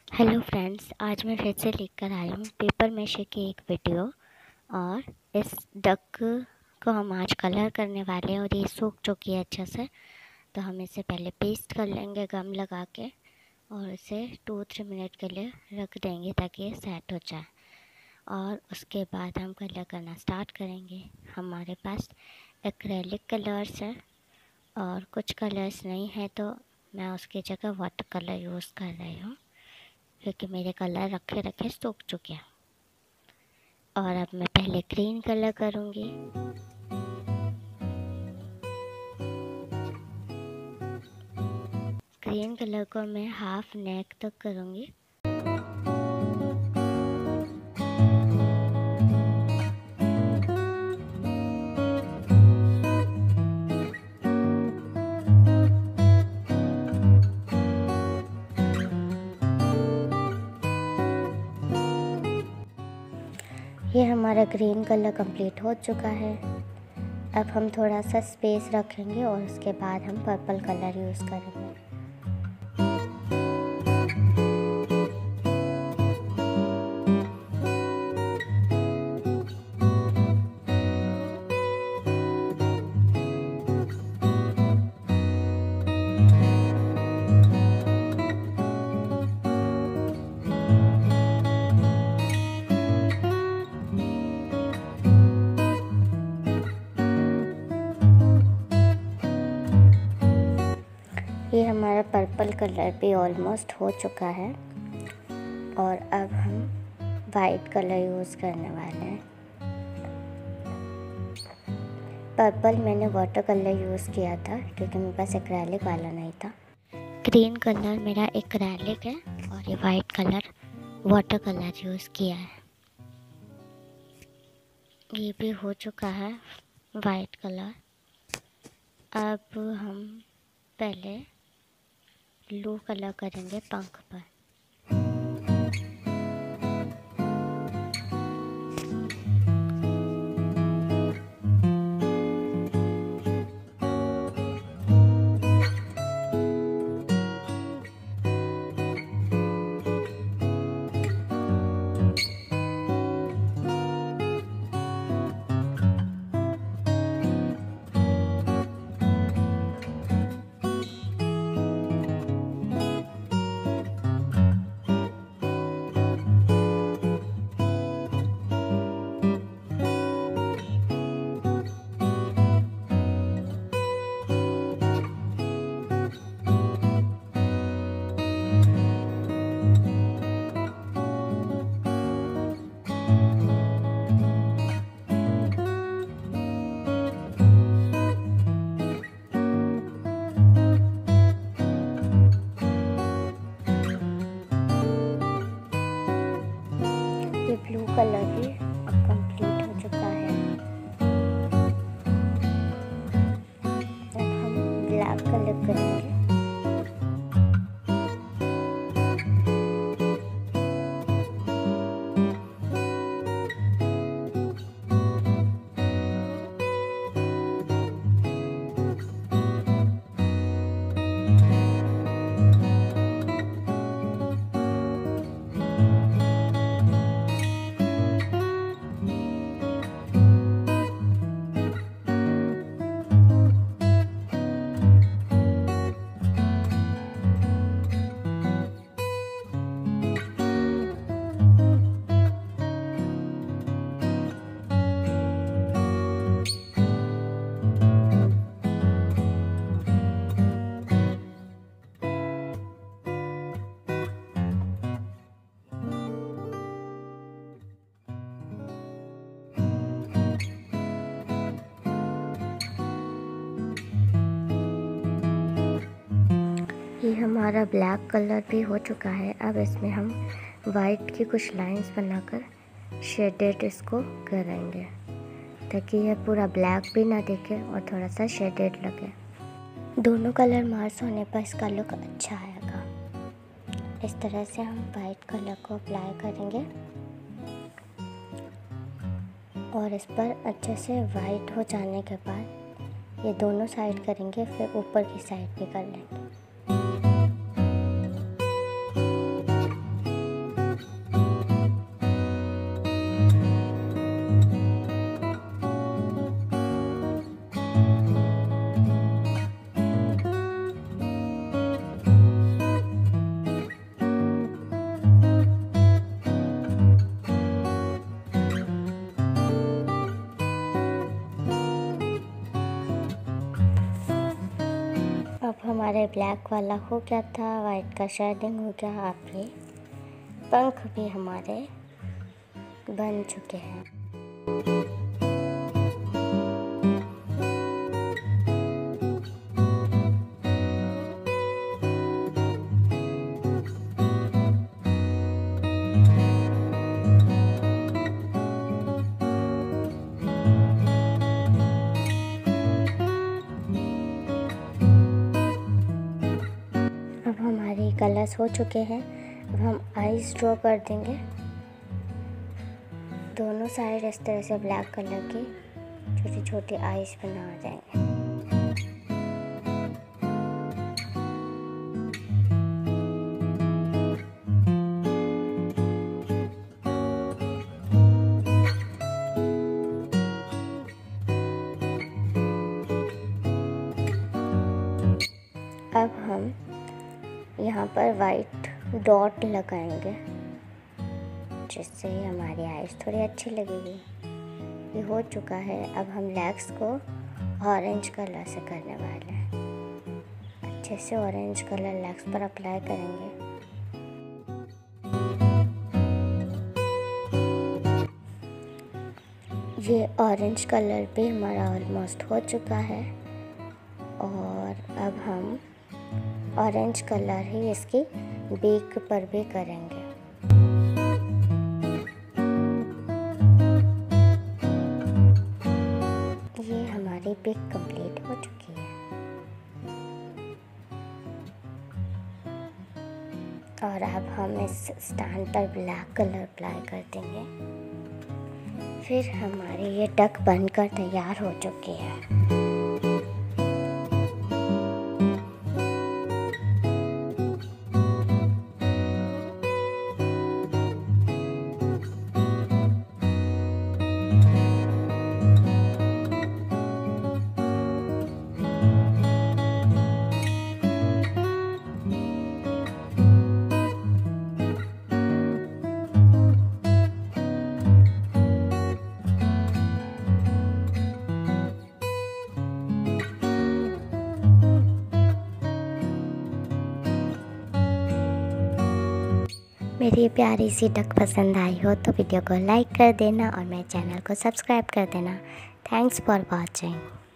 Hello friends, आज मैं फिर से लेकर आई हूँ पेपर मैशे की एक वीडियो। और इस डक को हम आज कलर करने वाले हैं और ये सूख चुकी है अच्छे से। तो हम इसे पहले पेस्ट कर लेंगे गम लगा के और इसे 2-3 मिनट के लिए रख देंगे ताकि ये सेट हो जाए। और उसके बाद हम कलर करना स्टार्ट करेंगे। हमारे पास एक्रेलिक कलर्स है और कुछ कलर्स नहीं है तो मैं उसकी जगह वाटर कलर यूज़ कर रही हूँ क्योंकि मेरे कलर रखे रखे सूख चुके हैं। और अब मैं पहले ग्रीन कलर करूँगी। ग्रीन कलर को मैं हाफ नेक तक करूँगी। ये हमारा ग्रीन कलर कंप्लीट हो चुका है। अब हम थोड़ा सा स्पेस रखेंगे और उसके बाद हम पर्पल कलर यूज़ करेंगे। ये हमारा पर्पल कलर भी ऑलमोस्ट हो चुका है और अब हम वाइट कलर यूज़ करने वाले हैं। पर्पल मैंने वाटर कलर यूज़ किया था क्योंकि मेरे पास एक्रेलिक वाला नहीं था। ग्रीन कलर मेरा एक्रेलिक है और ये white colour water colour use किया है। ये भी हो चुका है वाइट कलर। अब हम पहले ब्लू कलर करेंगे पंख पर। ये ब्लू कलर भी कंप्लीट हो चुका है। अब हम ब्लैक कलर करेंगे। ये हमारा ब्लैक कलर भी हो चुका है। अब इसमें हम वाइट की कुछ लाइंस बनाकर शेडेड इसको करेंगे ताकि यह पूरा ब्लैक भी ना दिखे और थोड़ा सा शेडेड लगे। दोनों कलर मार्च होने पर इसका लुक अच्छा आएगा। इस तरह से हम वाइट कलर को अप्लाई करेंगे और इस पर अच्छे से वाइट हो जाने के बाद ये दोनों साइड करेंगे, फिर ऊपर की साइड भी कर लेंगे। हमारे ब्लैक वाला हो गया था, वाइट का शेडिंग हो गया। आप ये पंख भी हमारे बन चुके हैं। अब हमारे कलर्स हो चुके हैं। अब हम आईज ड्रॉ कर देंगे दोनों साइड। इस तरह से ब्लैक कलर की छोटी छोटी आईज बना जाएंगे। अब हम यहाँ पर वाइट डॉट लगाएंगे जिससे हमारी आईज थोड़ी अच्छी लगेगी। ये हो चुका है। अब हम लेग्स को ऑरेंज कलर से करने वाले हैं। अच्छे से ऑरेंज कलर लेग्स पर अप्लाई करेंगे। ये ऑरेंज कलर भी हमारा ऑलमोस्ट हो चुका है और अब हम ऑरेंज कलर ही इसकी बीक पर भी करेंगे। ये हमारी बीक कंप्लीट हो चुकी है और अब हम इस स्टैंड पर ब्लैक कलर अप्लाई कर देंगे। फिर हमारी ये डक बनकर तैयार हो चुकी है। मेरी ये प्यारी सी डक पसंद आई हो तो वीडियो को लाइक कर देना और मेरे चैनल को सब्सक्राइब कर देना। Thanks for watching.